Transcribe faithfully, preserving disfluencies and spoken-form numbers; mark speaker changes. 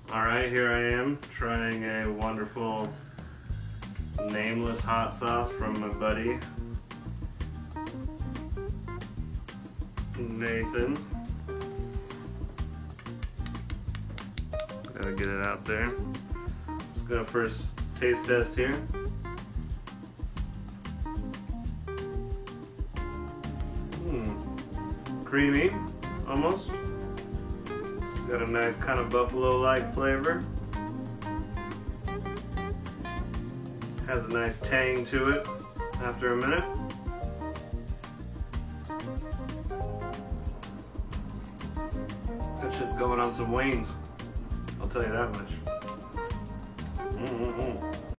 Speaker 1: Alright, here I am trying a wonderful nameless hot sauce from my buddy Nathan. Gotta get it out there. Just gonna first taste test here. Mmm, creamy, almost. Got a nice kind of buffalo-like flavor. Has a nice tang to it after a minute. That shit's going on some wings, I'll tell you that much. Mm-mm-mm.